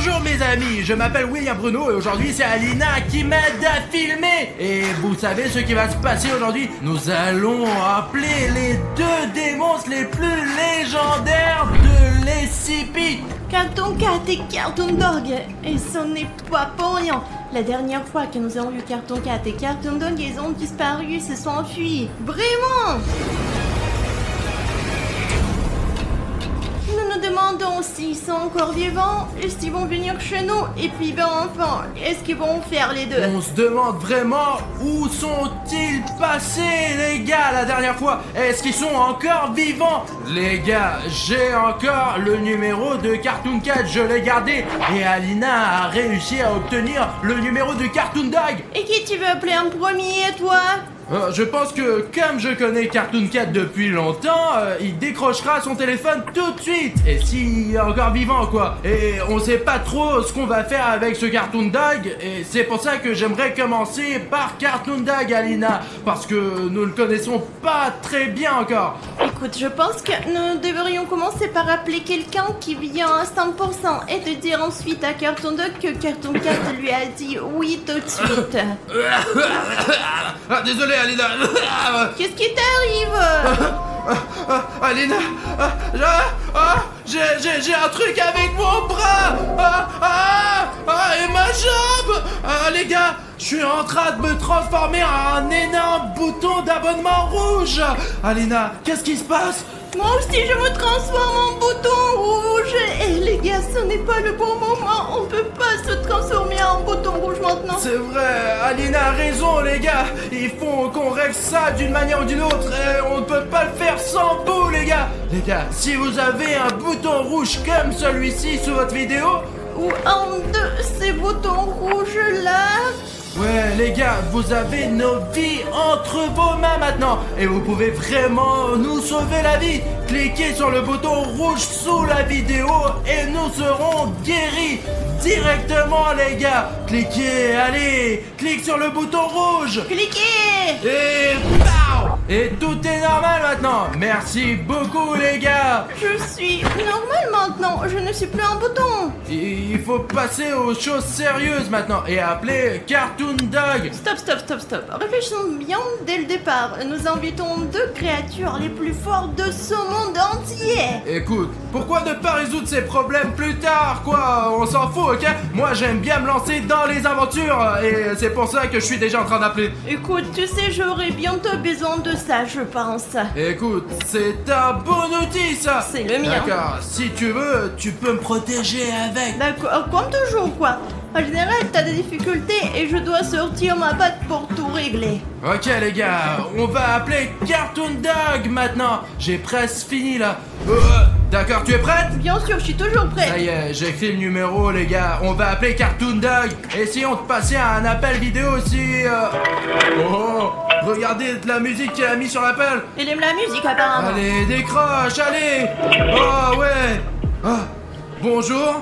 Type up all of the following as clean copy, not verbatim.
Bonjour mes amis, je m'appelle William Bruno et aujourd'hui c'est Alina qui m'aide à filmer. Et vous savez ce qui va se passer aujourd'hui? Nous allons appeler les deux démons les plus légendaires de l'SCP. Cartoon Cat et Cartoon Dog. Et ce n'est pas pour rien. La dernière fois que nous avons vu Cartoon Cat et Cartoon Dog, ils ont disparu, se sont enfuis. Vraiment! Nous nous demandons s'ils sont encore vivants, est-ce qu'ils vont venir chez nous, et puis ben enfin, est-ce qu'ils vont faire les deux? On se demande vraiment où sont-ils passés les gars la dernière fois? Est-ce qu'ils sont encore vivants? Les gars, j'ai encore le numéro de Cartoon Cat, je l'ai gardé. Et Alina a réussi à obtenir le numéro de Cartoon Dog. Et qui tu veux appeler en premier, toi? Je pense que comme je connais Cartoon Cat depuis longtemps, il décrochera son téléphone tout de suite. Et s'il est encore vivant quoi. Et on sait pas trop ce qu'on va faire avec ce Cartoon Dog. Et c'est pour ça que j'aimerais commencer par Cartoon Dog, Alina. Parce que nous le connaissons pas très bien encore. Écoute, je pense que nous devrions commencer par appeler quelqu'un qui vient à 100% et te dire ensuite à Cartoon Dog que Cartoon Cat lui a dit oui tout de suite. Ah, désolé Alina. Qu'est-ce qui t'arrive? Alina, j'ai un truc avec mon bras. Et ma jambe. Les gars, je suis en train de me transformer en un énorme bouton d'abonnement rouge. Alina, qu'est-ce qui se passe? Moi aussi je me transforme en bouton rouge. Et les gars, ce n'est pas le bon moment. On peut pas se transformer en bouton rouge maintenant. C'est vrai, Alina a raison les gars. Il faut qu'on règle ça d'une manière ou d'une autre. Et on ne peut pas le faire sans vous les gars. Les gars, si vous avez un bouton rouge comme celui-ci sous votre vidéo, ou un de ces boutons rouges là. ouais les gars, vous avez nos vies entre vos mains maintenant. Et vous pouvez vraiment nous sauver la vie. Cliquez sur le bouton rouge sous la vidéo et nous serons guéris directement les gars. Cliquez, allez, clique sur le bouton rouge. Cliquez. Et pow! Et tout est normal maintenant. Merci beaucoup les gars. Je suis normal maintenant, je ne suis plus un bouton. Il faut passer aux choses sérieuses maintenant et appeler Cartoon Dog. Stop. Réfléchissons bien dès le départ. Nous invitons deux créatures les plus fortes de ce monde entier. Écoute, pourquoi ne pas résoudre ces problèmes plus tard, quoi? On s'en fout, ok? Moi, j'aime bien me lancer dans les aventures et c'est pour ça que je suis déjà en train d'appeler. Écoute, tu sais, j'aurai bientôt besoin de ça, je pense. Écoute, c'est un bon outil, ça. C'est le mien. D'accord, si tu veux, tu peux me protéger avec. D'accord, comme toujours, quoi. En général, t'as des difficultés et je dois sortir ma patte pour tout régler. Ok les gars, on va appeler Cartoon Dog maintenant. J'ai presque fini là. D'accord, tu es prête? Bien sûr, je suis toujours prête. Ça y est, j'ai écrit le numéro les gars. On va appeler Cartoon Dog. Essayons de passer à un appel vidéo aussi. Oh, regardez la musique qu'il a mis sur l'appel. Il aime la musique apparemment. Allez, décroche, allez. Oh ouais. Ah, bonjour.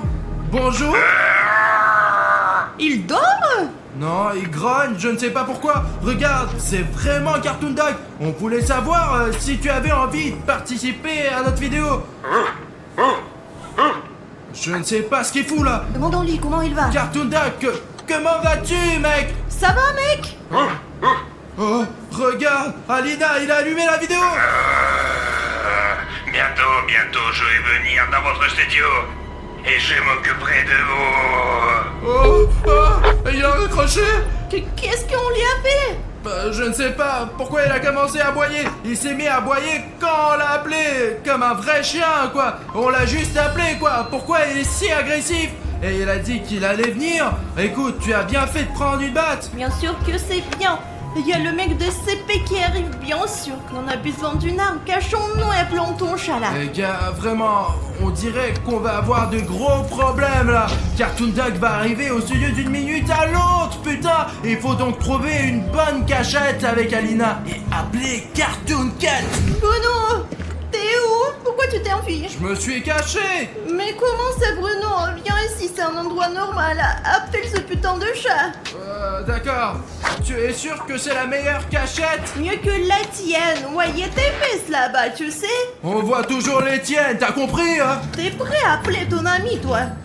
Il dort? Non, il grogne, je ne sais pas pourquoi. Regarde, c'est vraiment Cartoon Dog. On voulait savoir si tu avais envie de participer à notre vidéo. Je ne sais pas ce qu'il fout là. Demandons-lui comment il va. Cartoon Dog, comment vas-tu, mec? Ça va, mec? Oh, regarde, Alina, il a allumé la vidéo. Bientôt, je vais venir dans votre studio. Et je m'occuperai de vous. Il a raccroché. Qu'est-ce qu'on lui a fait? Je ne sais pas pourquoi il a commencé à aboyer. Il s'est mis à aboyer quand on l'a appelé. Comme un vrai chien, quoi. On l'a juste appelé, quoi. Pourquoi il est si agressif? Et il a dit qu'il allait venir. Écoute, tu as bien fait de prendre une batte. Bien sûr que c'est bien. Il y a le mec de CP qui arrive, bien sûr qu'on a besoin d'une arme. Cachons-nous et appelons ton chat là. Les gars, vraiment, on dirait qu'on va avoir de gros problèmes là. Cartoon Dog va arriver au studio d'une minute à l'autre, putain. Il faut donc trouver une bonne cachette avec Alina et appeler Cartoon Cat. Bruno, t'es où? Pourquoi tu t'es enfui? Je me suis caché. Mais comment ça, Bruno? Viens ici, c'est un endroit normal. Appelle ce putain de chat. D'accord. Tu es sûr que c'est la meilleure cachette? Mieux que la tienne. Ouais, y a tes fesses là-bas, tu sais. On voit toujours les tiennes, t'as compris, hein? T'es prêt à appeler ton ami, toi?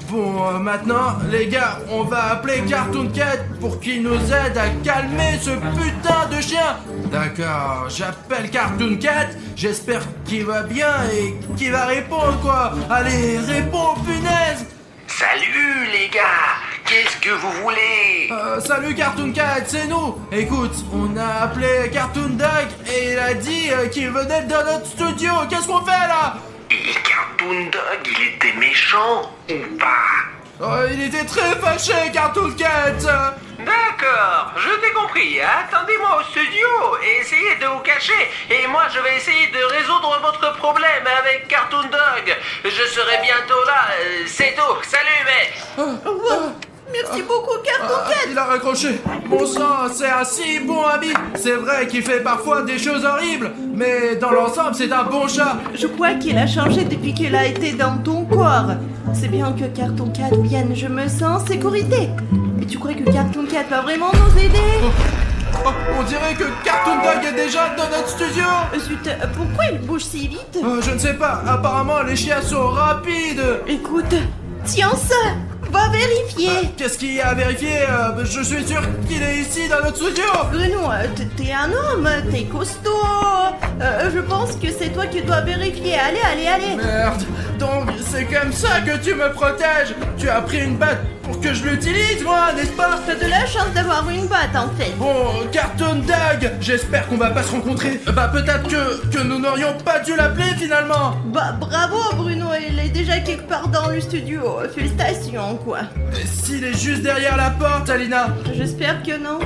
Bon, maintenant, les gars, on va appeler Cartoon Cat pour qu'il nous aide à calmer ce putain de chien. D'accord, j'appelle Cartoon Cat, j'espère qu'il va bien et qu'il va répondre, quoi. Allez, réponds, punaise. Salut les gars, qu'est-ce que vous voulez? Salut Cartoon Cat, c'est nous. Écoute, on a appelé Cartoon Dog et il a dit qu'il venait dans notre studio. Qu'est-ce qu'on fait là? Et Cartoon Dog, il était méchant ou pas? Il était très fâché, Cartoon Cat. D'accord, je t'ai compris. Attendez-moi au studio et essayez de vous cacher. Et moi, je vais essayer de résoudre votre problème avec Cartoon Dog. Je serai bientôt là. C'est tout. Salut, mec. Merci beaucoup, Cartoon Cat. Il a raccroché. Bon sang, c'est un si bon ami. C'est vrai qu'il fait parfois des choses horribles, mais dans l'ensemble, c'est un bon chat. Je crois qu'il a changé depuis qu'il a été dans ton corps. C'est bien que Cartoon Cat vienne, je me sens en sécurité. Et tu crois que Cartoon Cat va vraiment nous aider? On dirait que Cartoon Dog est déjà dans notre studio. Zut, pourquoi il bouge si vite? Je ne sais pas, apparemment les chiens sont rapides. Écoute, tiens ça. Va vérifier. Qu'est-ce qu'il y a à vérifier? Je suis sûr qu'il est ici dans notre studio. Bruno, t'es un homme, t'es costaud. Je pense que c'est toi qui dois vérifier. Allez. Merde, donc c'est comme ça que tu me protèges. Tu as pris une batte pour que je l'utilise, moi, n'est-ce pas? T'as de la chance d'avoir une batte, en fait. Bon, Cartoon Dog, j'espère qu'on va pas se rencontrer. Peut-être que nous n'aurions pas dû l'appeler finalement. Bravo, Bruno, il est déjà quelque part dans le studio. Félicitations, quoi. Et s'il est juste derrière la porte, Alina? J'espère que non.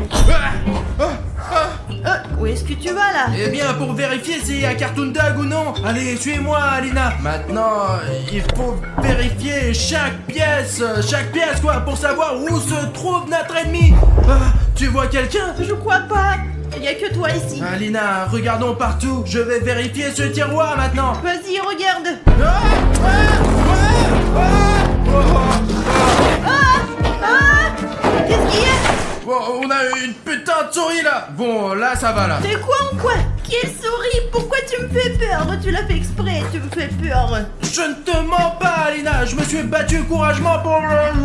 Ah. Où est-ce que tu vas, là? Eh bien, pour vérifier s'il y a Cartoon Dog ou non. Allez, suis-moi, Alina. Maintenant, il faut vérifier chaque pièce, quoi, pour savoir où se trouve notre ennemi. Tu vois quelqu'un? Je crois pas. Il y a que toi ici. Alina, regardons partout. Je vais vérifier ce tiroir maintenant. Vas-y, regarde. Qu'est-ce qu'il y a? Bon, on a une putain de souris là. Bon, là ça va là. C'est quoi en quoi? Quelle souris? Pourquoi tu me fais peur? Tu l'as fait exprès, tu me fais peur. Je ne te mens pas, Alina. Je me suis battu courageusement pour...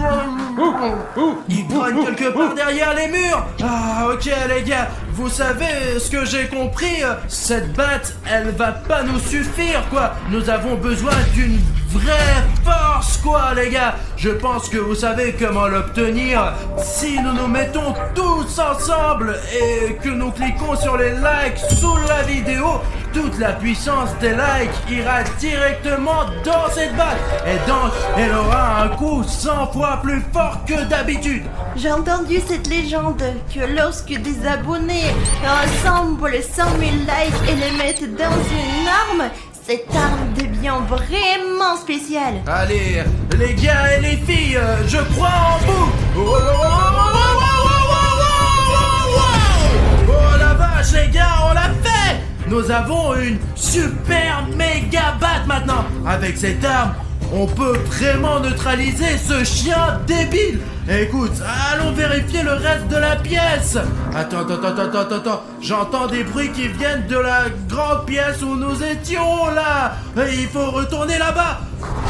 Il grogne quelque part derrière les murs. Ah, ok les gars. Vous savez ce que j'ai compris? Cette batte, elle va pas nous suffire, quoi. Nous avons besoin d'une vraie force, quoi, les gars. Je pense que vous savez comment l'obtenir. Si nous nous mettons tous ensemble et que nous cliquons sur les likes sous la vidéo, toute la puissance des likes ira directement dans cette batte. Et donc, elle aura un coup 100 fois plus fort que d'habitude. J'ai entendu cette légende que lorsque des abonnés rassemblent 100 000 likes et les mettent dans une arme, cette arme devient vraiment spéciale. Allez, les gars et les filles, je crois en vous. Oh la vache, les gars, on l'a fait. Nous avons une super méga batte maintenant. Avec cette arme, on peut vraiment neutraliser ce chien débile. Écoute, allons vérifier le reste de la pièce. Attends. J'entends des bruits qui viennent de la grande pièce où nous étions là. Et il faut retourner là-bas.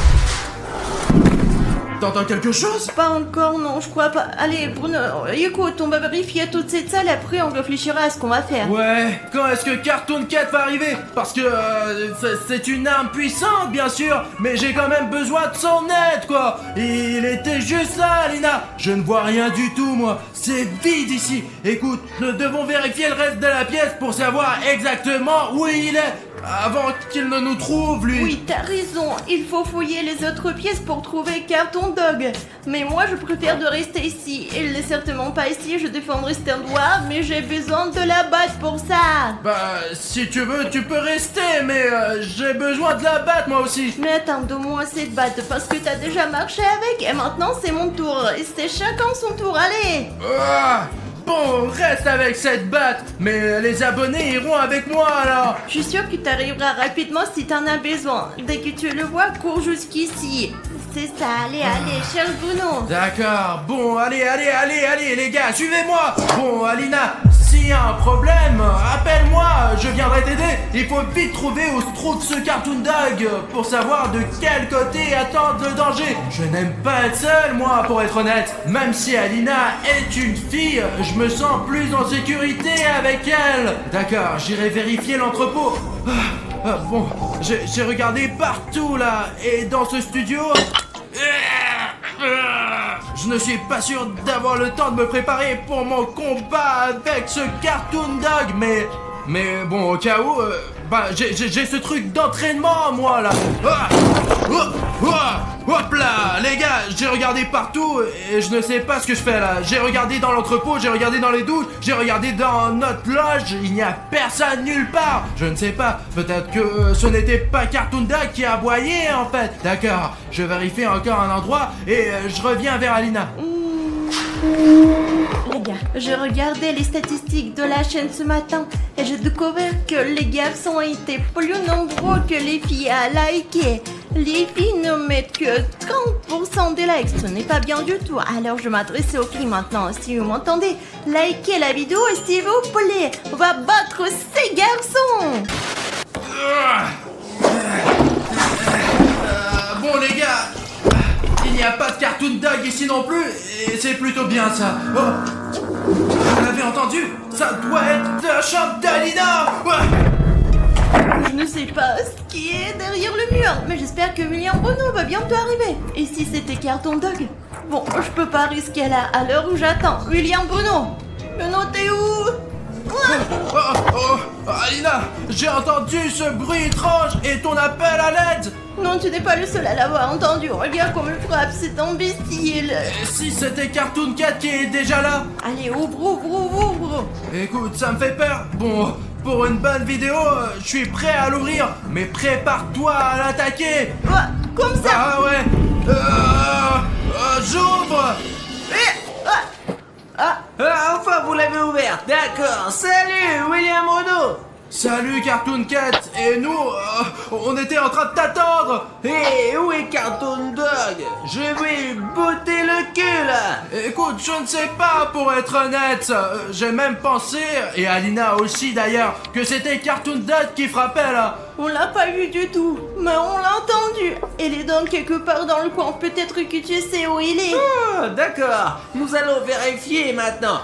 T'entends quelque chose? Pas encore, non, je crois pas. Allez, Bruno, écoute, on va vérifier toute cette salle, après on réfléchira à ce qu'on va faire. Ouais, quand est-ce que Cartoon Cat va arriver? Parce que c'est une arme puissante, bien sûr, mais j'ai quand même besoin de son aide, quoi. Il était juste là, Alina. Je ne vois rien du tout, moi. C'est vide ici. Écoute, nous devons vérifier le reste de la pièce pour savoir exactement où il est. Avant qu'il ne nous trouve, lui. Oui, t'as raison, il faut fouiller les autres pièces pour trouver Cartoon Dog. Mais moi, je préfère de rester ici. Il n'est certainement pas ici, je défendrai cet endroit, mais j'ai besoin de la batte pour ça. Si tu veux, tu peux rester, mais j'ai besoin de la batte, moi aussi. Mais attends, donne-moi cette batte, parce que t'as déjà marché avec, et maintenant c'est mon tour. Et c'est chacun son tour, allez. Bon, reste avec cette batte, mais les abonnés iront avec moi alors. Je suis sûre que tu arriveras rapidement si t'en as besoin. Dès que tu le vois, cours jusqu'ici. C'est ça, allez, cherche Bruno. D'accord, bon, allez, les gars, suivez-moi. Bon, Alina, s'il y a un problème, appelle-moi, je viendrai t'aider. Il faut vite trouver où se trouve ce Cartoon Dog pour savoir de quel côté attendre le danger. Je n'aime pas être seul, moi, pour être honnête. Même si Alina est une fille, je me sens plus en sécurité avec elle. D'accord, j'irai vérifier l'entrepôt. Bon, j'ai regardé partout là, et dans ce studio... Je ne suis pas sûr d'avoir le temps de me préparer pour mon combat avec ce Cartoon Dog, mais bon, au cas où, j'ai ce truc d'entraînement, moi, là. Hop là, les gars, j'ai regardé partout et je ne sais pas ce que je fais, là. J'ai regardé dans l'entrepôt, j'ai regardé dans les douches, j'ai regardé dans notre loge, il n'y a personne nulle part. Je ne sais pas, peut-être que ce n'était pas Cartoon Dog qui aboyait, en fait. D'accord, je vérifie encore un endroit et je reviens vers Alina. Les gars, je regardais les statistiques de la chaîne ce matin et j'ai découvert que les garçons étaient plus nombreux que les filles à liker. Les filles ne mettent que 30% des likes, ce n'est pas bien du tout. Alors je m'adresse aux filles maintenant. Si vous m'entendez, likez la vidéo s'il vous plaît. On va battre ces garçons. Bon les gars, il n'y a pas de Cartoon Dog ici non plus, et c'est plutôt bien ça. Oh, vous l'avez entendu? Ça doit être la chambre d'Alina. Je ne sais pas ce qui est derrière le mur, mais j'espère que William Bruno va bientôt arriver. Et si c'était Cartoon Dog? Bon, je peux pas risquer là, à l'heure où j'attends. William Bruno, t'es où? Alina, j'ai entendu ce bruit étrange et ton appel à l'aide. Non, tu n'es pas le seul à l'avoir entendu. Regarde comme il frappe, c'est imbécile. Et si c'était Cartoon Cat qui est déjà là? Allez, ouvre. Écoute, ça me fait peur. Bon, pour une bonne vidéo, je suis prêt à l'ouvrir, mais prépare-toi à l'attaquer. Comme ça. Ah ouais. J'ouvre. Enfin, vous l'avez ouvert, d'accord. Salut, William Bruno. Salut Cartoon Cat. Et nous, on était en train de t'attendre. Hé, où est Cartoon Dog? Je vais lui botter le cul, là. Écoute, je ne sais pas, pour être honnête. J'ai même pensé, et Alina aussi d'ailleurs, que c'était Cartoon Dog qui frappait là. On l'a pas vu du tout, mais on l'a entendu. Il est donc quelque part dans le coin, peut-être que tu sais où il est. Oh, d'accord, nous allons vérifier maintenant.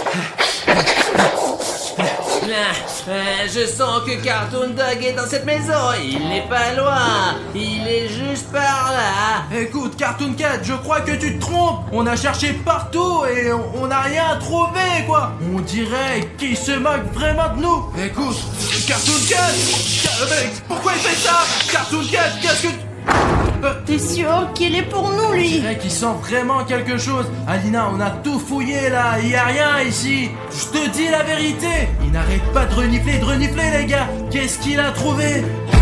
Je sens que Cartoon Dog est dans cette maison. Il n'est pas loin, il est juste par là. Écoute Cartoon Cat, je crois que tu te trompes. On a cherché partout et on n'a rien trouvé quoi. On dirait qu'il se moque vraiment de nous. Écoute, Cartoon Cat, mais pourquoi il fait ça? Cartoon Cat, qu'est-ce que... T'es sûr qu'il est pour nous, lui? Je dirais qu'il sent vraiment quelque chose. Alina, on a tout fouillé là, il y a rien ici. Je te dis la vérité. Il n'arrête pas de renifler, les gars. Qu'est-ce qu'il a trouvé?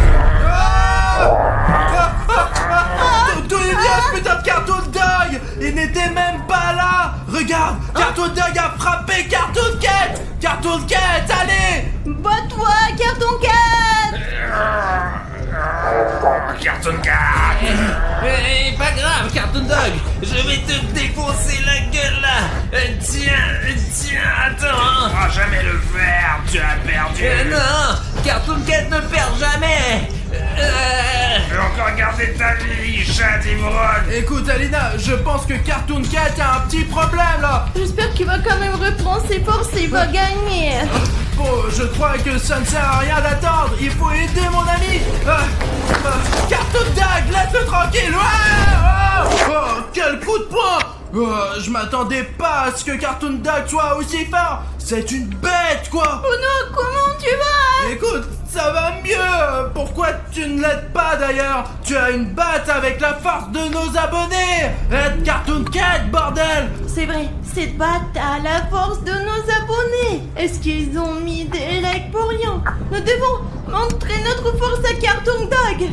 D'où il vient ce putain de Cartoon Dog? Il n'était même pas là. Regarde, Cartoon Dog a frappé Cartoon Cat. Cartoon Cat, allez. Bats-toi, Cartoon Cat. Cartoon Cat. Pas grave, Cartoon Dog. Je vais te défoncer la gueule là. Tiens, attends. Tu pourras jamais le faire, tu as perdu. Non, Cartoon Cat ne perd jamais. Je vais encore garder ta vie, chat d'ivrogne. Écoute Alina, je pense que Cartoon Cat a un petit problème là. J'espère qu'il va quand même reprendre ses forces et va gagner. Bon, je crois que ça ne sert à rien d'attendre. Il faut aider mon ami. Cartoon Dog, laisse-le tranquille. Quel coup de poing. Je m'attendais pas à ce que Cartoon Dog soit aussi fort. C'est une bête quoi. Oh non, comment tu vas? Écoute, ça va mieux. Pourquoi tu ne l'aides pas d'ailleurs? Tu as une batte avec la force de nos abonnés. Aide Cartoon Cat, bordel. C'est vrai, cette batte a la force de nos abonnés. Est-ce qu'ils ont mis des likes pour rien? Nous devons montrer notre force à Cartoon Dog.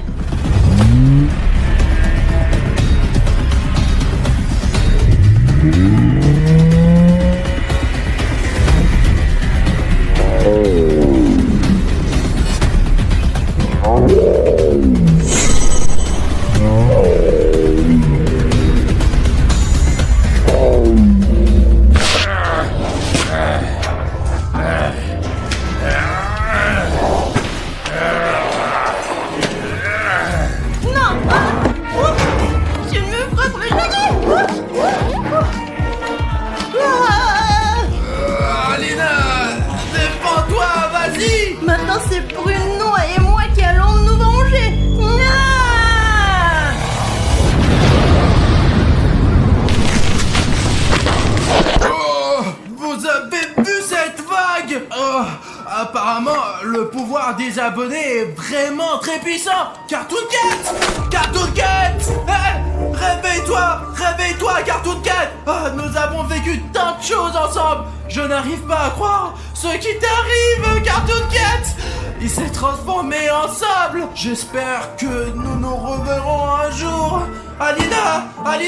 apparemment, le pouvoir des abonnés est vraiment très puissant. Cartoon Cat! Cartoon Cat! Hey, réveille-toi, Cartoon Cat! Ah, nous avons vécu tant de choses ensemble. Je n'arrive pas à croire ce qui t'arrive, Cartoon Cat! Il s'est transformé en sable. J'espère que nous nous reverrons un jour. Alina,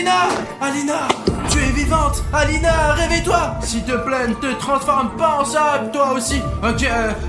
tu es vivante. Alina, réveille-toi. S'il te plaît, ne te transforme pas en sable, toi aussi. Ok,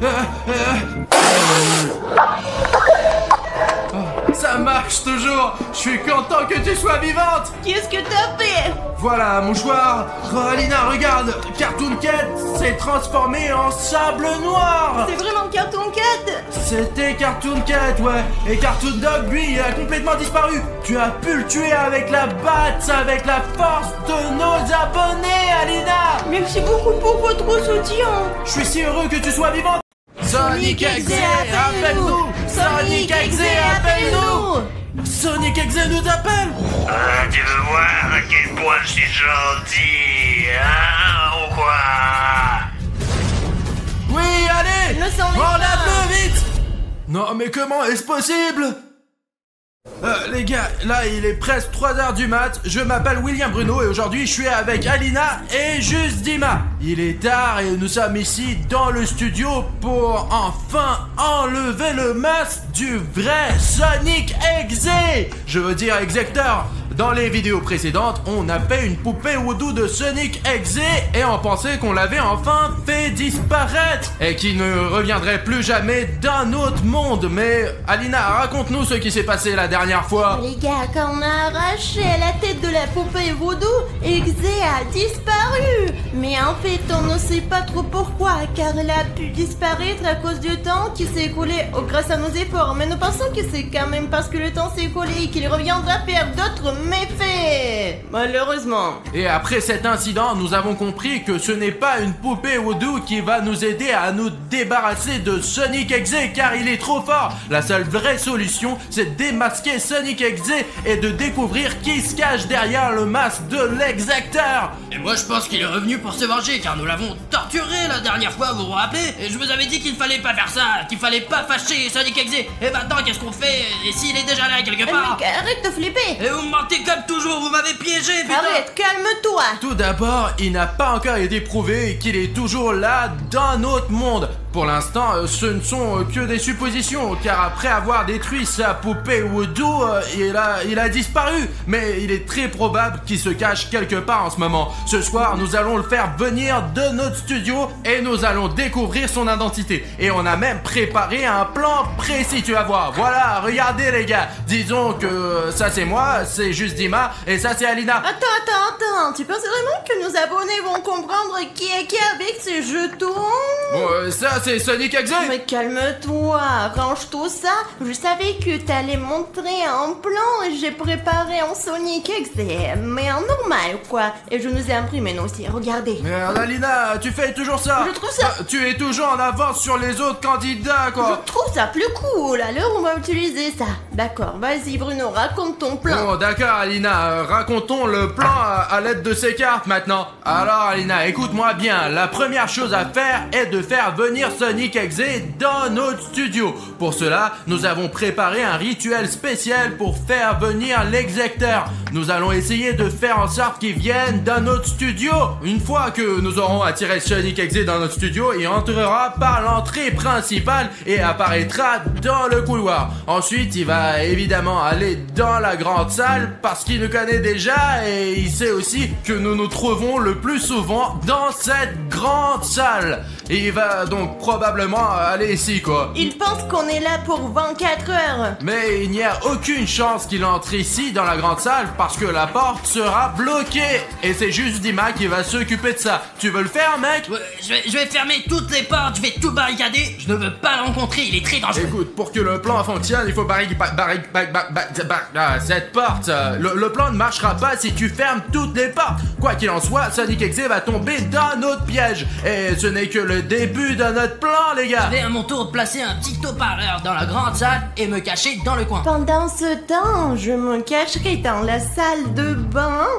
Oh, ça marche toujours. Je suis content que tu sois vivante. Qu'est-ce que t'as fait? Voilà, mouchoir. Oh, Alina, regarde. Cartoon Cat s'est transformé en sable noir. C'est vraiment Cartoon Cat? C'était Cartoon Cat, ouais. Et Cartoon Dog, lui, il a complètement disparu. Tu as pu le tuer avec la batte, avec la force de nos abonnés, Alina. Merci beaucoup pour votre soutien. Je suis si heureux que tu sois vivante. Sonic Exe, appelle-nous. Sonic Exe, appelle-nous. Sonic Exe nous appelle. Tu veux voir à quel point je suis gentil, hein, ou quoi? Oui, allez. Le sang n'est On pas. l'appelle vite. Non, mais comment est-ce possible? Les gars, là il est presque 3h du mat, je m'appelle William Bruno et aujourd'hui je suis avec Alina et Juste Dima. Il est tard et nous sommes ici dans le studio pour enfin enlever le masque du vrai Sonic Exe. Je veux dire Exector. Dans les vidéos précédentes, on a fait une poupée Voodoo de Sonic Exe et on pensait qu'on l'avait enfin fait disparaître et qu'il ne reviendrait plus jamais d'un autre monde. Mais Alina, raconte-nous ce qui s'est passé la dernière fois. Les gars, quand on a arraché la tête de la poupée Voodoo, Exe a disparu. Mais en fait, on ne sait pas trop pourquoi, car elle a pu disparaître à cause du temps qui s'est écoulé grâce à nos efforts. Mais nous pensons que c'est quand même parce que le temps s'est écoulé et qu'il reviendra faire d'autres méfaits. Malheureusement. Et après cet incident, nous avons compris que ce n'est pas une poupée Voodoo qui va nous aider à nous débarrasser de Sonic Exe car il est trop fort. La seule vraie solution, c'est de démasquer Sonic Exe et de découvrir qui se cache derrière le masque de l'Exector. Et moi je pense qu'il est revenu pour se venger car nous l'avons torturé la dernière fois, vous vous rappelez? Et je vous avais dit qu'il fallait pas faire ça, qu'il fallait pas fâcher Sonic Exe. Et maintenant qu'est-ce qu'on fait? Et s'il est déjà là quelque part? Mec, arrête de flipper. Et vous me mentez comme toujours, vous m'avez piégé, putain! Arrête, calme-toi. Tout d'abord, il n'a pas encore été prouvé qu'il est toujours là dans notre monde. Pour l'instant, ce ne sont que des suppositions, car après avoir détruit sa poupée Voodoo, il a disparu. Mais il est très probable qu'il se cache quelque part en ce moment. Ce soir, nous allons le faire venir de notre studio et nous allons découvrir son identité. Et on a même préparé un plan précis, tu vas voir. Voilà, regardez les gars. Disons que ça c'est moi, c'est Juste Dima, et ça c'est Alina. Attends. Tu penses vraiment que nos abonnés vont comprendre qui est qui avec ces jetons? Bon, ça c'est Sonic Exe. Mais calme-toi, range tout ça. Je savais que t'allais montrer un plan et j'ai préparé un Sonic Exe, mais en normal quoi. Et je nous ai imprimé nous aussi, regardez. Merde, Alina, tu fais toujours ça. Je trouve ça- Tu es toujours en avance sur les autres candidats, quoi. Je trouve ça plus cool, alors on va utiliser ça. D'accord, vas-y Bruno, raconte ton plan. Bon, d'accord, Alina, racontons le plan à l'aide de ces cartes maintenant. Alors, Alina, écoute-moi bien. La première chose à faire est de faire venir Sonic Exe dans notre studio. Pour cela, nous avons préparé un rituel spécial pour faire venir l'Exector. Nous allons essayer de faire en sorte qu'il vienne dans notre studio. Une fois que nous aurons attiré Sonic Exe dans notre studio, il entrera par l'entrée principale et apparaîtra dans le couloir. Ensuite, il va évidemment aller dans la grande salle parce qu'il nous connaît déjà et il sait aussi que nous nous trouvons le plus souvent dans cette grande salle. Et il va donc probablement aller ici, quoi. Il pense qu'on est là pour 24 heures. Mais il n'y a aucune chance qu'il entre ici dans la grande salle parce que la porte sera bloquée. Et c'est juste Dima qui va s'occuper de ça. Tu veux le faire, mec? Ouais, je vais fermer toutes les portes, je vais tout barricader. Je ne veux pas le rencontrer, il est très dangereux. Écoute, pour que le plan fonctionne, il faut cette porte. Le plan ne marchera pas si tu fermes toutes les portes. Quoi qu'il en soit, Sonic Exe va tomber dans notre piège. Et ce n'est que le début de notre plan, les gars. Je vais à mon tour placer un petit haut-parleur dans la grande salle et me cacher dans le coin. Pendant ce temps, je me cacherai dans la salle de bain et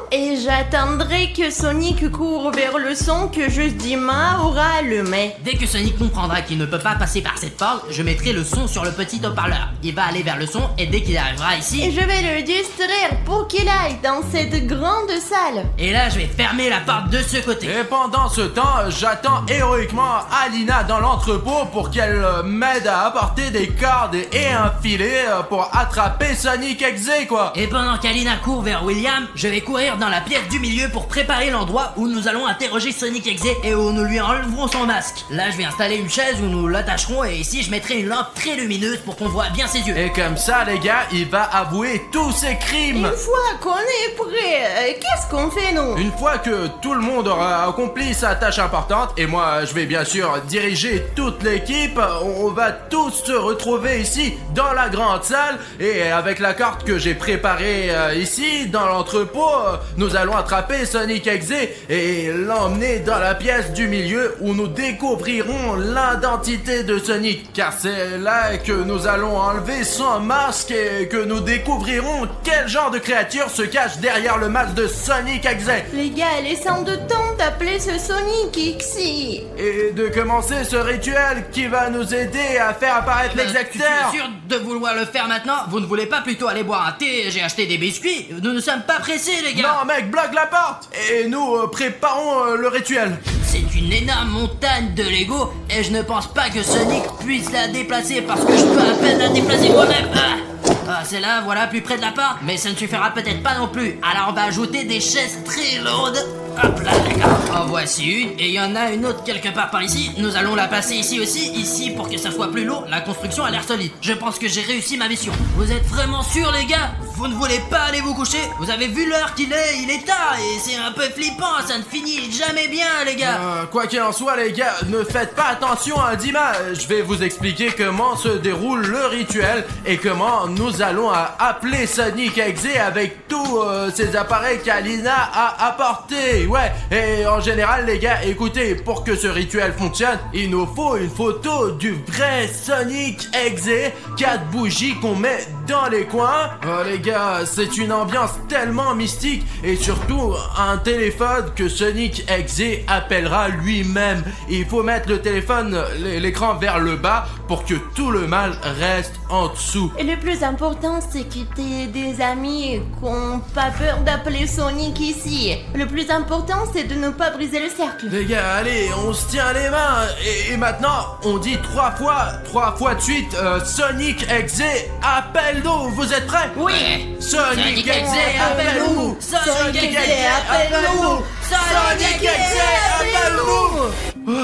J'attendrai que Sonic court vers le son que Justima aura allumé. Dès que Sonic comprendra qu'il ne peut pas passer par cette porte, je mettrai le son sur le petit haut-parleur. Il va aller vers le son et dès qu'il arrivera Et ici... je vais le distraire pour qu'il aille dans cette grande salle. Et là, je vais fermer la porte de ce côté. Et pendant ce temps, j'attends héroïquement Alina dans l'entrepôt pour qu'elle m'aide à apporter des cordes et un filet pour attraper Sonic Exe, quoi. Et pendant qu'Alina court vers William, je vais courir dans la pièce du milieu pour préparer l'endroit où nous allons interroger Sonic Exe et où nous lui enlèverons son masque. Là, je vais installer une chaise où nous l'attacherons et ici, je mettrai une lampe très lumineuse pour qu'on voit bien ses yeux. Et comme ça, les gars, il va avouer tous ses crimes. Une fois qu'on est prêt, qu'est-ce qu'on fait nous? Une fois que tout le monde aura accompli sa tâche importante, et moi je vais bien sûr diriger toute l'équipe, on va tous se retrouver ici dans la grande salle, et avec la carte que j'ai préparée ici dans l'entrepôt, nous allons attraper Sonic Exe et l'emmener dans la pièce du milieu où nous découvrirons l'identité de Sonic, car c'est là que nous allons enlever son masque et que nous découvrirons quel genre de créature se cache derrière le masque de Sonic Exe. Les gars, laissons de temps d'appeler ce Sonic ici. Et de commencer ce rituel qui va nous aider à faire apparaître l'exacteur. Tu es sûr de vouloir le faire maintenant? Vous ne voulez pas plutôt aller boire un thé? J'ai acheté des biscuits. Nous ne sommes pas pressés, les gars. Non mec, bloque la porte. Et nous préparons le rituel. C'est une énorme montagne de Lego et je ne pense pas que Sonic puisse la déplacer parce que je peux à peine la déplacer moi-même. Ah, c'est là, voilà, plus près de la porte, mais ça ne suffira peut-être pas non plus. Alors on va ajouter des chaises très lourdes. Hop là, d'accord. En voici une, et il y en a une autre quelque part par ici. Nous allons la passer ici aussi, ici pour que ça soit plus lourd. La construction a l'air solide. Je pense que j'ai réussi ma mission. Vous êtes vraiment sûrs, les gars? Vous ne voulez pas aller vous coucher? Vous avez vu l'heure qu'il est? Il est tard et c'est un peu flippant. Ça ne finit jamais bien, les gars. Quoi qu'il en soit, les gars, ne faites pas attention à Dima. Je vais vous expliquer comment se déroule le rituel et comment nous allons appeler Sonic Exe avec tous ces appareils qu'Alina a apportés. Ouais, et en général, les gars, écoutez, pour que ce rituel fonctionne, il nous faut une photo du vrai Sonic Exe, 4 bougies qu'on met dans les coins. Les gars, c'est une ambiance tellement mystique et surtout un téléphone que Sonic Exe appellera lui-même. Il faut mettre le téléphone, l'écran vers le bas pour que tout le mal reste en dessous. Et le plus important, c'est que t'aies des amis qui n'ont pas peur d'appeler Sonic ici. Le plus important, c'est de ne pas briser le cercle. Les gars, allez, on se tient les mains. Et maintenant, on dit 3 fois de suite, Sonic Exe, appelle-nous. Vous êtes prêts? Oui. Sonic Exe, appelle-nous. Sonic Exe, appelle-nous. Sonic Exe, appelle-nous.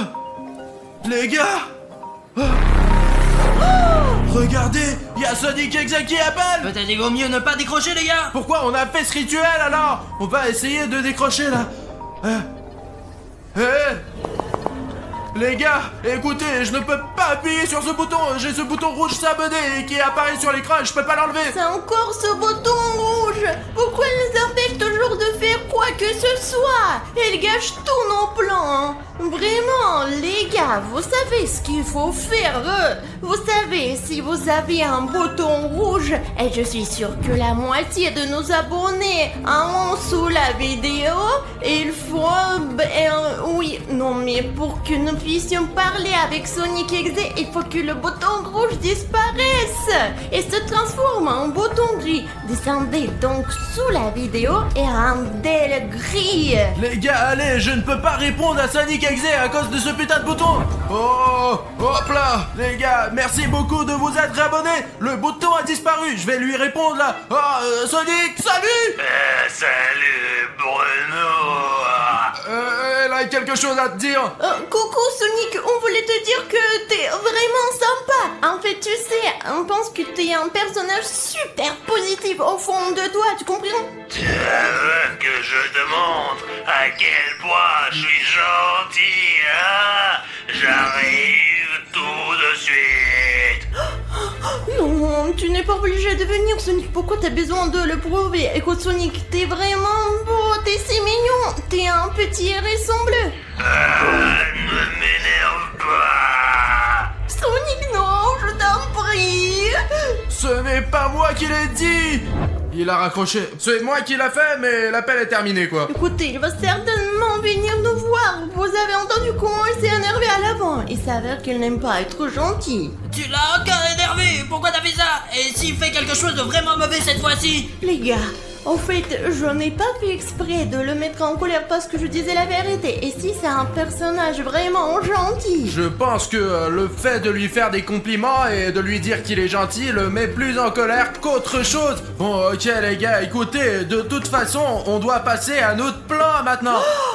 Les gars, regardez, il y a Sonic Exe qui appelle. Peut-être il vaut mieux ne pas décrocher, les gars. Pourquoi on a fait ce rituel alors? On va essayer de décrocher là. Les gars, écoutez, je ne peux pas appuyer sur ce bouton. J'ai ce bouton rouge s'abonner qui apparaît sur l'écran et je peux pas l'enlever. C'est encore ce bouton rouge. Pourquoi ils nous empêchent toujours de faire quoi que ce soit? Ils gâchent tous nos plans. Vraiment, les gars, vous savez ce qu'il faut faire. Vous savez, si vous avez un bouton rouge, et je suis sûre que la moitié de nos abonnés en ont sous la vidéo, il faut... oui, non, mais pour que nous puissions parler avec Sonic Exe, il faut que le bouton rouge disparaisse et se transforme en bouton gris. Descendez donc sous la vidéo et rendez le gris. Les gars, allez, je ne peux pas répondre à Sonic Exe à cause de ce putain de bouton. Oh, hop là, les gars, merci beaucoup de vous être abonnés. Le bouton a disparu, je vais lui répondre là. Oh, Sonic, salut. Salut Bruno. Elle a quelque chose à te dire. Coucou Sonic, on voulait te dire que t'es vraiment sympa. En fait, tu sais, on pense que t'es un personnage super positif au fond de toi, tu comprends? Tu veux que je te montre à quel point je suis gentil, hein? J'arrive tout de suite. Non, tu n'es pas obligé de venir, Sonic. Pourquoi t'as besoin de le prouver? Écoute, Sonic, t'es vraiment beau, t'es si mignon. T'es un petit hérisson bleu. Ne m'énerve pas. Sonic, non, je t'en prie. Ce n'est pas moi qui l'ai dit. Il il a raccroché. C'est moi qui l'a fait, mais l'appel est terminé, quoi. Écoutez, il va certainement venir nous voir. Vous avez entendu comment il s'est énervé à l'avant. Il s'avère qu'il n'aime pas être gentil. Tu l'as encore énervé, pourquoi t'as fait ça? Et s'il fait quelque chose de vraiment mauvais cette fois-ci? Les gars, en fait, je n'ai pas fait exprès de le mettre en colère parce que je disais la vérité. Et si c'est un personnage vraiment gentil? Je pense que le fait de lui faire des compliments et de lui dire qu'il est gentil le met plus en colère qu'autre chose. Bon, ok les gars, écoutez, de toute façon, on doit passer à notre plan maintenant.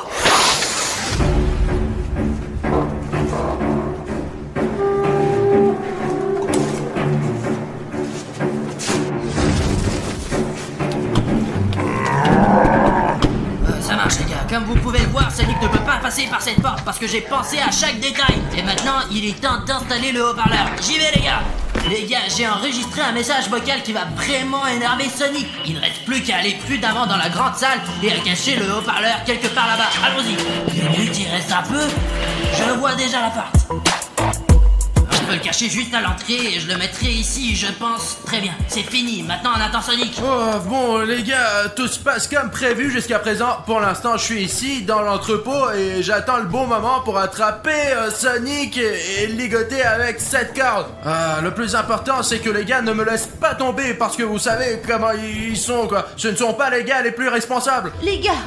Ça marche les gars, comme vous pouvez le voir, Sonic ne peut pas passer par cette porte parce que j'ai pensé à chaque détail. Et maintenant, il est temps d'installer le haut-parleur. J'y vais les gars. Les gars, j'ai enregistré un message vocal qui va vraiment énerver Sonic. Il ne reste plus qu'à aller prudemment dans la grande salle et à cacher le haut-parleur quelque part là-bas. Allons-y. Minute, il reste un peu. Je vois déjà la porte. Je peux le cacher juste à l'entrée et je le mettrai ici, je pense. Très bien, c'est fini. Maintenant, on attend Sonic. Oh, bon les gars, tout se passe comme prévu jusqu'à présent. Pour l'instant, je suis ici dans l'entrepôt et j'attends le bon moment pour attraper Sonic et le ligoter avec cette corde. Le plus important, c'est que les gars ne me laissent pas tomber parce que vous savez comment ils sont, quoi. Ce ne sont pas les gars les plus responsables. Les gars,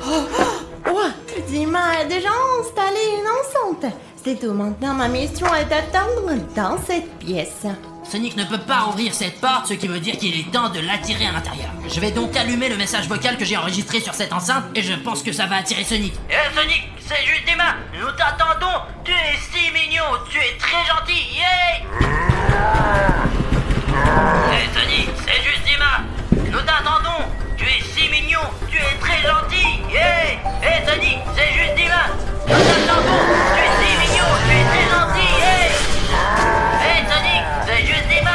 Dima a déjà installé une enceinte. C'est tout, maintenant ma mission est d'attendre dans cette pièce. Sonic ne peut pas ouvrir cette porte, ce qui veut dire qu'il est temps de l'attirer à l'intérieur. Je vais donc allumer le message vocal que j'ai enregistré sur cette enceinte et je pense que ça va attirer Sonic. Sonic, c'est juste Dima. Nous t'attendons. Tu es si mignon. Tu es très gentil. Yay! Sonic, c'est juste Dima. Nous t'attendons. Tu es si mignon. Tu es très gentil. Yay! Sonic, c'est juste Dima. Nous t'attendons. Tu es si mignon. Tu es très gentil. Yay! Sonic, c'est juste Dima.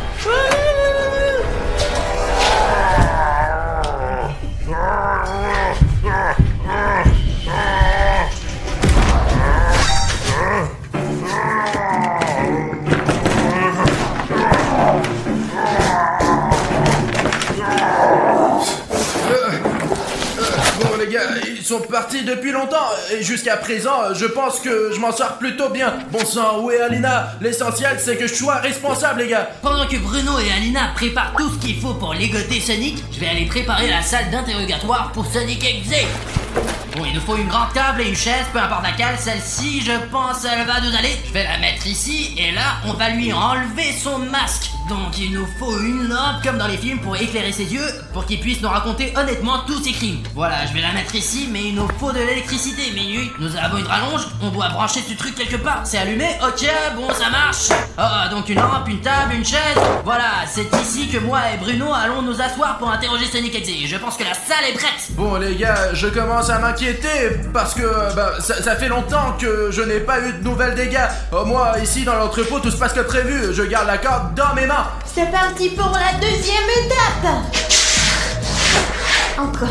Bon les gars, ils sont partis depuis longtemps et jusqu'à présent, je pense que je m'en sors plutôt bien. Bon sang, où est Alina? L'essentiel, c'est que je sois responsable, les gars. Pendant que Bruno et Alina préparent tout ce qu'il faut pour ligoter Sonic, je vais aller préparer la salle d'interrogatoire pour Sonic Exe. Bon, il nous faut une grande table et une chaise, peu importe laquelle. Celle-ci, je pense, elle va nous aller. Je vais la mettre ici et là, on va lui enlever son masque. Donc, il nous faut une lampe comme dans les films pour éclairer ses yeux, pour qu'il puisse nous raconter honnêtement tous ses crimes. Voilà, je vais la mettre ici, mais il nous faut de l'électricité. Minute, nous avons une rallonge, on doit brancher ce truc quelque part. C'est allumé? Ok, bon, ça marche. Donc une lampe, une table, une chaise. Voilà, c'est ici que moi et Bruno allons nous asseoir pour interroger Sonic Exe. Je pense que la salle est prête. Bon les gars, je commence à m'inquiéter parce que ça fait longtemps que je n'ai pas eu de nouvelles des gars. Moi, ici dans l'entrepôt, tout se passe comme prévu. Je garde la corde dans mes mains. C'est parti pour la deuxième étape. Encore.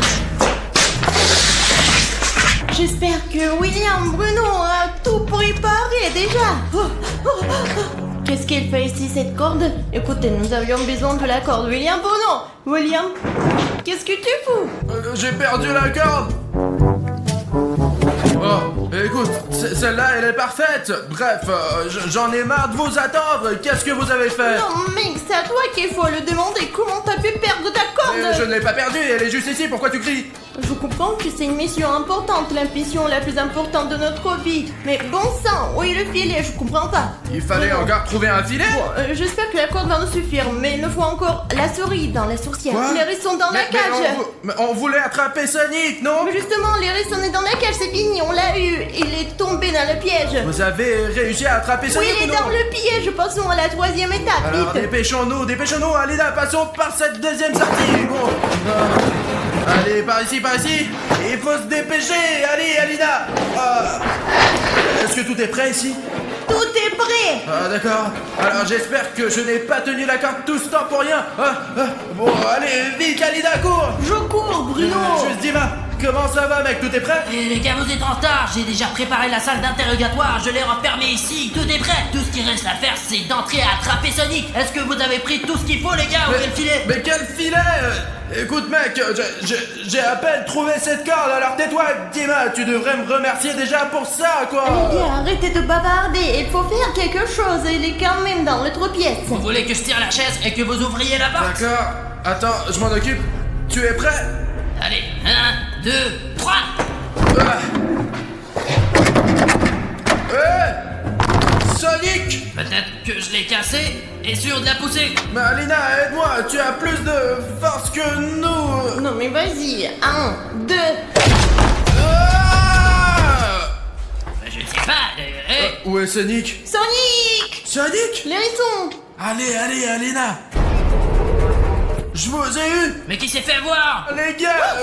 J'espère que William Bruno a tout préparé déjà. Qu'est-ce qu'elle fait ici, cette corde? Écoutez, nous avions besoin de la corde. William Bruno! William, qu'est-ce que tu fous? J'ai perdu la corde. Oh, écoute, celle-là, elle est parfaite. Bref, j'en ai marre de vous attendre. Qu'est-ce que vous avez fait? Non, mec, c'est à toi qu'il faut le demander. Comment t'as pu perdre ta corde? Je ne l'ai pas perdue, elle est juste ici. Pourquoi tu cries? Je comprends que c'est une mission importante, la mission la plus importante de notre vie. Mais bon sang, où est le filet? Je comprends pas. Il fallait encore trouver un filet? Bon, j'espère que la corde va nous suffire, mais il nous faut encore la souris dans la sourcière. Quoi? Les hérissons sont dans la cage. Mais on voulait attraper Sonic, non? Mais justement, les hérissons est dans la cage, c'est fini, on l'a eu. Il est tombé dans le piège. Vous avez réussi à attraper Sonic? Oui, il est ou non? dans le piège. Passons à la troisième étape. Alors Vite. dépêchons-nous, Alina, passons par cette deuxième sortie. Bon. Allez, par ici. Il faut se dépêcher. Allez, Alina. Est-ce que tout est prêt ici? Tout est prêt. D'accord. Alors j'espère que je n'ai pas tenu la corde tout ce temps pour rien. Bon, allez, vite, Alina, cours. Je cours, Bruno. Juste Dima, comment ça va mec, tout est prêt? Et les gars, vous êtes en retard. J'ai déjà préparé la salle d'interrogatoire. Je l'ai renfermée ici. Tout est prêt. Tout ce qui reste à faire, c'est d'entrer et attraper Sonic. Est-ce que vous avez pris tout ce qu'il faut, les gars? Ou quel filet? Mais quel filet? Écoute mec, j'ai à peine trouvé cette corde, alors tais-toi, Dima, tu devrais me remercier déjà pour ça, quoi. Les gars, arrêtez de bavarder, il faut faire quelque chose, il est quand même dans l'autre pièce. Vous voulez que je tire la chaise et que vous ouvriez la porte? D'accord, attends, je m'en occupe. Tu es prêt? Allez, 1, 2, 3. Sonic! Peut-être que je l'ai cassé et sûr de la pousser. Mais Alina, aide-moi, tu as plus de force que nous. Non mais vas-y, 1, 2... Je ne sais pas, Où est Sonic? Sonic! Sonic? Les sons! Allez, Alina! Je vous ai eu! Mais qui s'est fait voir? Les gars,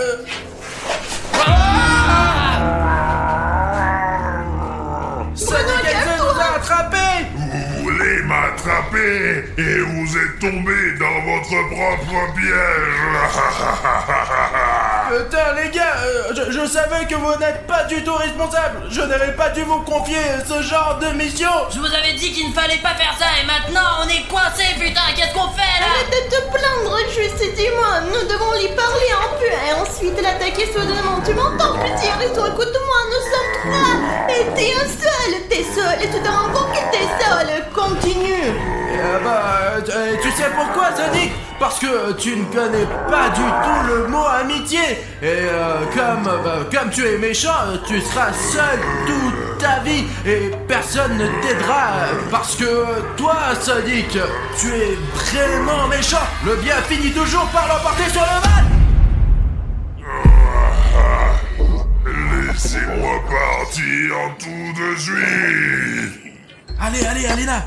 Sonic, elle nous a attrapés! Vous voulez m'attraper et vous êtes tombé dans votre propre piège. Putain, les gars, je savais que vous n'êtes pas du tout responsable. Je n'aurais pas dû vous confier ce genre de mission. Je vous avais dit qu'il ne fallait pas faire ça et maintenant on est coincé, putain. Qu'est-ce qu'on fait là? Arrête de te plaindre, juste dis-moi, nous devons lui parler un peu et ensuite l'attaquer soudainement. Tu m'entends, petit hérisson, écoute-moi, nous sommes 3 et t'es t'es seul et tu te rends compte que t'es seul. Continue. Tu sais pourquoi, Sonic? Parce que tu ne connais pas du tout le mot amitié. Et comme tu es méchant, tu seras seul toute ta vie et personne ne t'aidera. Parce que toi, Sonic, tu es vraiment méchant. Le bien finit toujours par l'emporter sur le mal. Laissez-moi partir tout de suite. Allez, Alina.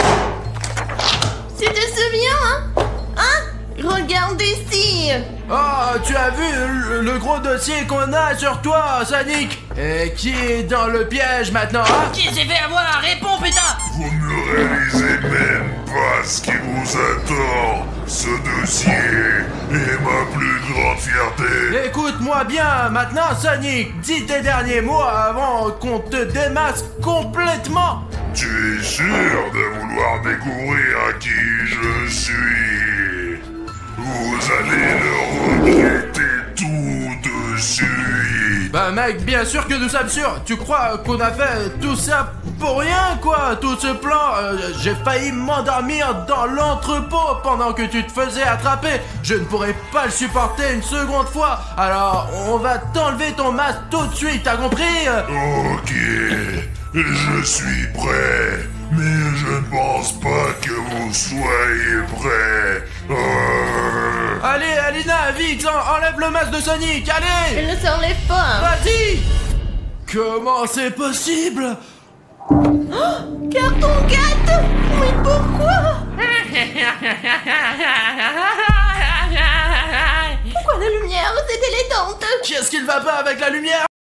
Tu te souviens, hein? Regarde ici. Oh, tu as vu le gros dossier qu'on a sur toi, Sonic? Et qui est dans le piège maintenant, hein? Qui s'est fait avoir? Réponds, putain! Vous ne réalisez même pas ce qui vous attend. Ce dossier est ma plus grande fierté. Écoute-moi bien, maintenant, Sonic, dis tes derniers mots avant qu'on te démasque complètement. Tu es sûr de vouloir découvrir qui je suis? Vous allez le regretter tout de suite. Bah mec, bien sûr que nous sommes sûrs. Tu crois qu'on a fait tout ça pour rien, quoi? Tout ce plan, j'ai failli m'endormir dans l'entrepôt pendant que tu te faisais attraper. Je ne pourrais pas le supporter une seconde fois. Alors, on va t'enlever ton masque tout de suite, t'as compris? Ok, je suis prêt, mais je ne pense pas que vous soyez prêts. Allez, Alina, vite, enlève le masque de Sonic, allez! Elle ne s'enlève pas. Vas-y! Comment c'est possible? Carton 4. Mais pourquoi? Pourquoi la lumière? C'était les dents. Qu'est-ce qu'il va pas avec la lumière?